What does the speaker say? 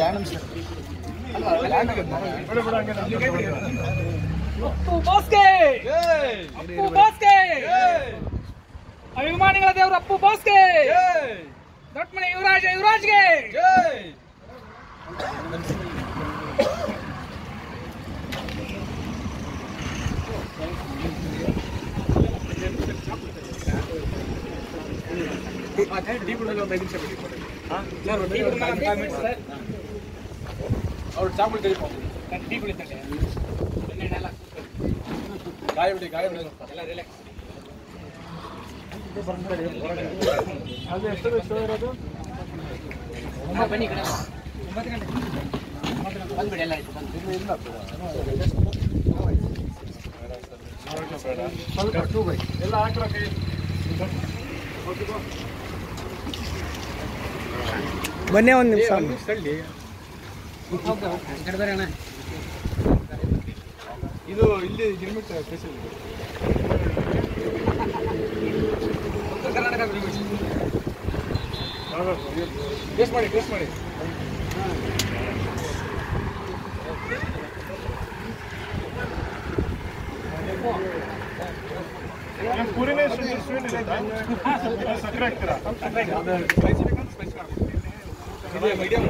ಅಭಿಮಾನಿಗಳ ದೇವರು ಅಪ್ಪು ಬಾಸ್ಗೆ ದೊಡ್ಡಮನೆ ಯುವರಾಜ್ಗೆ ಅವ್ರು ಚಾಮುಂಡಿ ಟೀ ಕುಡಿತಾರೆ ಗಾಯ ಬಿಡಿ ಎಲ್ಲ ರಿಲ್ಯಾಕ್ಸ್. ಅದು ಎಷ್ಟು ಇರೋದು? ಬನ್ನಿ ಕಡೆ 9 ಗಂಟೆ ಬಂದ್ಬಿಡಿ. ಎಲ್ಲ ಆಯ್ತು ಎಲ್ಲ ಹಾಕಿರೋ ಕೈ ಬನ್ನಿ ಒಂದು ನಿಮಿಷ ತಳ್ಳಿ. ಅಣ್ಣ ಇದು ಇಲ್ಲಿ ಗಿರ್ಮಿಟ್ ಸ್ಪೆಷಲ್ ಕರ್ನಾಟಕ ಟೇಸ್ಟ್ ಮಾಡಿ ಪೂರಿನೇ ಸ್ವೀಟ್ ಇದೆ ಸಕ್ಕರೆ ಹಾಕ್ತೀರಾ? ಮೀಡಿಯಂ